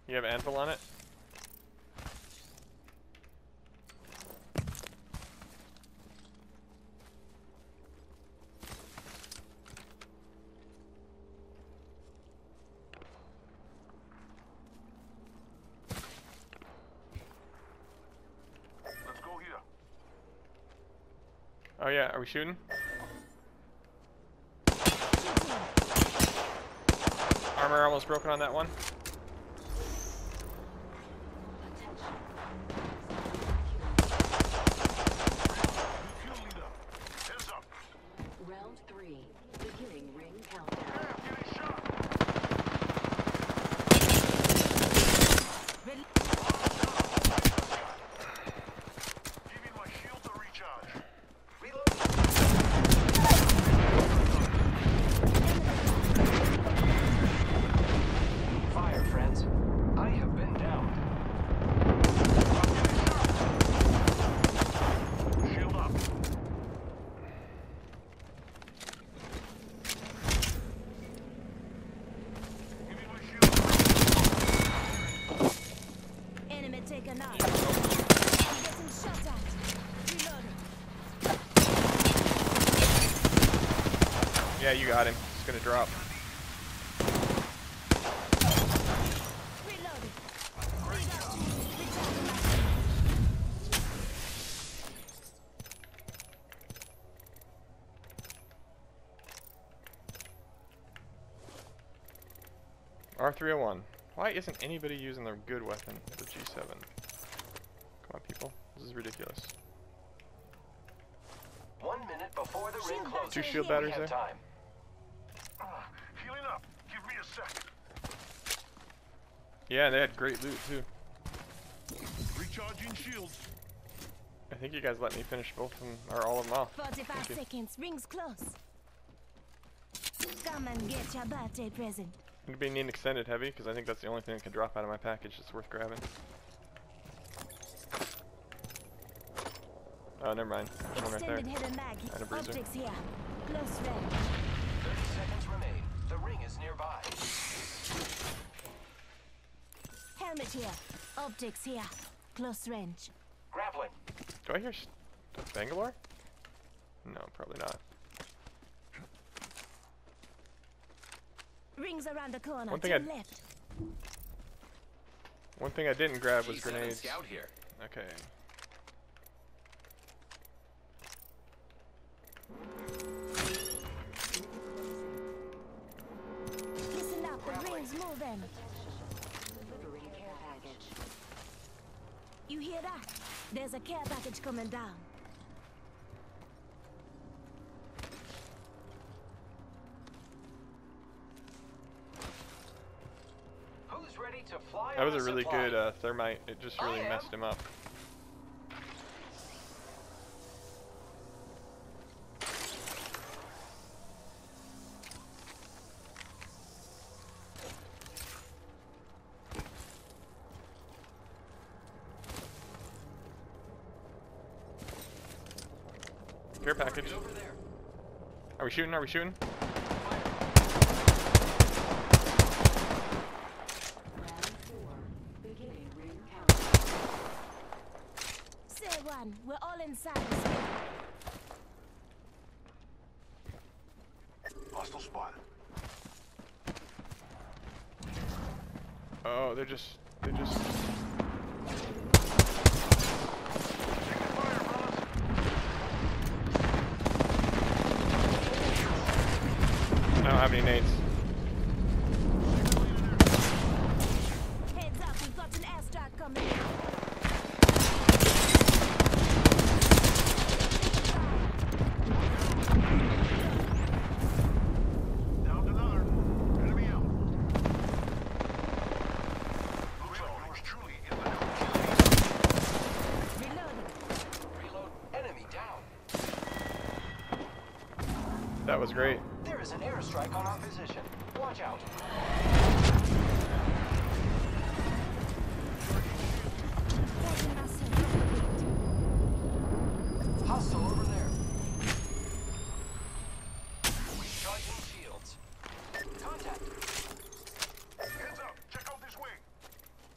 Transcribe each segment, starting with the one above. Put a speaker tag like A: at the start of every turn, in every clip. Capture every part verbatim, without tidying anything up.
A: You have anvil on it?
B: Let's go here.
A: Oh yeah, are we shooting? Armor almost broken on that one.
C: Round three, beginning ring countdown.
B: Give me my shield to recharge.
D: Fire, friends. I have been downed.
B: Shield up. Give me my shield.
E: Enemy taken out. I'm getting shot at. Reloading.
A: Yeah, you got him. He's gonna drop.
E: Reloading.
A: R three oh one. Why isn't anybody using their good weapon, the G seven? Come on, people. This is ridiculous.
D: One minute before the ring
E: Shield
D: closes.
A: Two shield
E: here.
A: batteries
D: We have
A: there.
D: time.
B: Ah, healing up. Give me a sec.
A: Yeah, they had great loot too.
B: Recharging shields.
A: I think you guys let me finish both of them, or all of them off.
E: forty-five
A: Thank you.
E: seconds. Rings close. Come and get your birthday present.
A: It'd be an extended heavy, because I think that's the only thing that can drop out of my package that's worth grabbing. Oh, never mind. There's one right there.
E: Extended hidden mag.
A: And a bruiser.
E: Optics here. Close range.
D: thirty seconds remain. The ring is nearby.
E: Helmet here. Optics here. Close range.
D: Grappling.
A: Do I hear st Bangalore? No, probably not.
E: Rings around the corner.
A: One thing
E: Turn
A: I-
E: left.
A: One thing I didn't grab was
D: G seven
A: grenades.
D: Scout here.
A: Okay.
E: Listen up. The rings moving.
C: Delivering care package.
E: You hear that? There's a care package coming down.
D: Who's ready to fly?
A: That was
D: on
A: a really
D: supply?
A: good uh, thermite. It just really
D: I am.
A: messed him up. Care package.
D: Get over there.
A: Are we shooting? Are we shooting?
C: Round four, beginning ring countdown.
E: Say one. We're all inside. the sphere.
B: Hostile spot.
A: Oh, they're just, they're just.
B: Taking fire, brothers.
A: I don't have any nades.
E: Heads up. We've got an airstrike coming in.
B: Down another. Enemy out. Looks like yours truly in the
E: Reloading.
D: Reload. Enemy down.
A: That was great.
D: There is an airstrike on our position. Watch out.
E: Catching myself.
D: Hostile over there. Recharging shields. Contact.
B: Heads up. Check out this wing.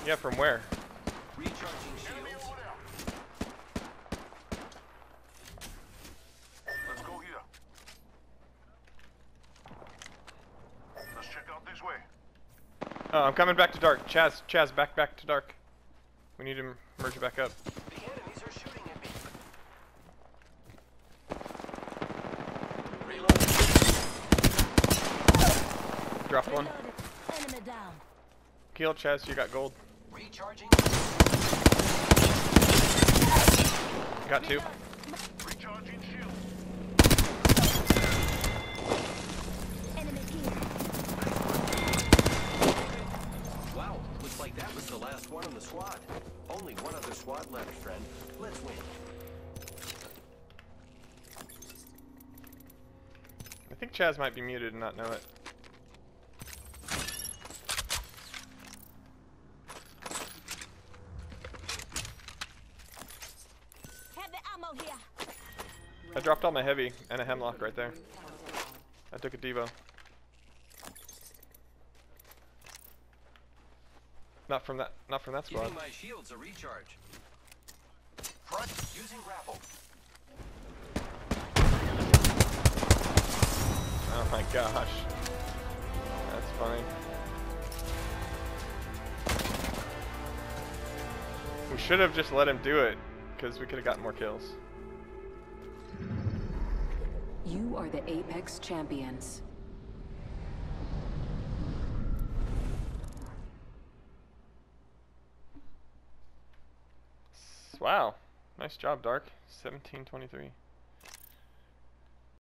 A: Yeah, from where?
D: Recharging
B: Enemy
D: shields.
B: over there. Let's go here. Let's check out this way.
A: Oh, I'm coming back to dark. Chaz, Chaz, back, back to dark. We need to merge back up.
D: The enemies are shooting at me. Reload.
A: Dropped one.
E: Reloaded. Enemy down.
A: Kill Chaz, you got gold.
D: Recharging.
A: Got two.
B: Recharging shield.
E: Enemy killed.
D: Wow, looks like that was the last one on the squad. Only one other squad left, friend. Let's win.
A: I think Chaz might be muted and not know it.
E: Heavy ammo here.
A: I dropped all my heavy and a hemlock right there. I took a Devo. Not from that. Not from that squad.
D: Giving my shields a recharge. Front using grapple.
A: Oh my gosh. That's funny. We should have just let him do it, because we could have gotten more kills.
C: You are the Apex Champions.
A: Wow. Nice job, Dark. seventeen twenty-three.